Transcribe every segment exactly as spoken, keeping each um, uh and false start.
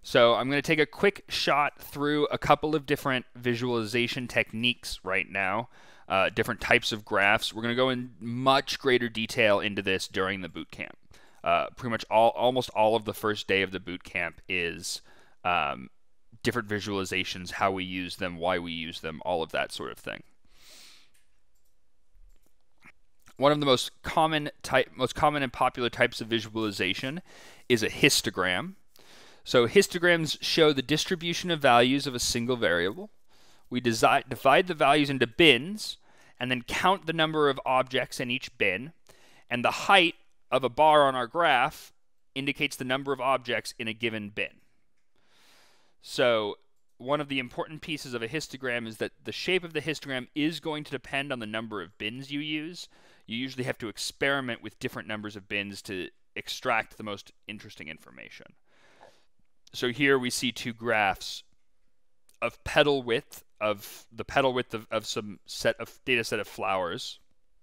So I'm going to take a quick shot through a couple of different visualization techniques right now, uh, different types of graphs. We're going to go in much greater detail into this during the boot camp. Uh, pretty much all, almost all of the first day of the boot camp is um, different visualizations, how we use them, why we use them, all of that sort of thing. One of the most common type, most common and popular types of visualization is a histogram. So histograms show the distribution of values of a single variable. We divide the values into bins and then count the number of objects in each bin. And the height of a bar on our graph indicates the number of objects in a given bin. So one of the important pieces of a histogram is that the shape of the histogram is going to depend on the number of bins you use. You usually have to experiment with different numbers of bins to extract the most interesting information. So here we see two graphs of petal width, of the petal width of, of some set of data set of flowers.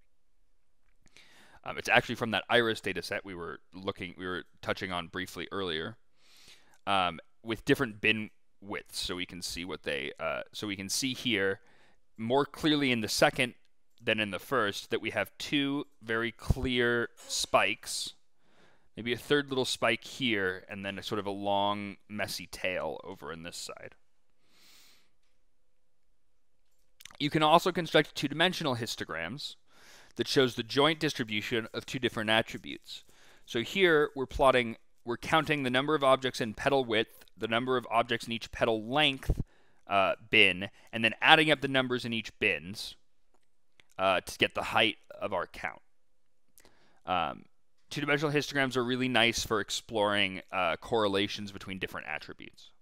Um, it's actually from that iris data set we were looking, we were touching on briefly earlier, um, with different bin widths, so we can see what they, uh, so we can see here more clearly in the second than in the first that we have two very clear spikes. Maybe a third little spike here, and then a sort of a long, messy tail over in this side. You can also construct two-dimensional histograms that shows the joint distribution of two different attributes. So here we're plotting, we're counting the number of objects in petal width, the number of objects in each petal length uh, bin, and then adding up the numbers in each bins uh, to get the height of our count. Um, Two-dimensional histograms are really nice for exploring uh, correlations between different attributes.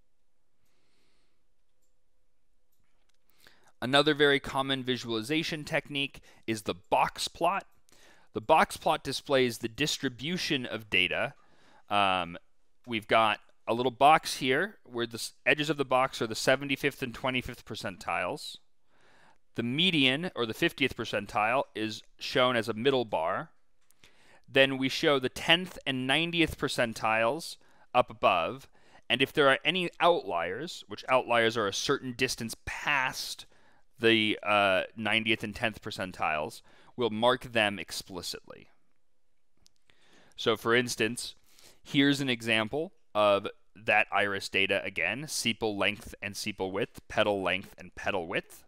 Another very common visualization technique is the box plot. The box plot displays the distribution of data. Um, we've got a little box here where the edges of the box are the seventy-fifth and twenty-fifth percentiles. The median, or the fiftieth percentile, is shown as a middle bar. Then we show the tenth and ninetieth percentiles up above, and if there are any outliers, which outliers are a certain distance past the uh, ninetieth and tenth percentiles, we'll mark them explicitly. So for instance, here's an example of that iris data again, sepal length and sepal width, petal length and petal width.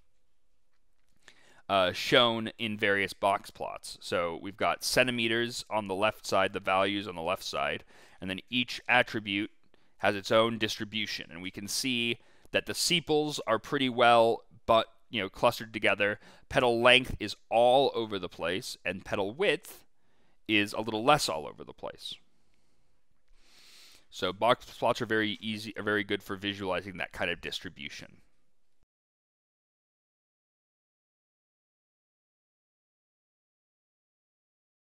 Uh, shown in various box plots. So we've got centimeters on the left side, the values on the left side, and then each attribute has its own distribution. And we can see that the sepals are pretty well, but you know, clustered together. Petal length is all over the place, and petal width is a little less all over the place. So box plots are very easy, are very good for visualizing that kind of distribution.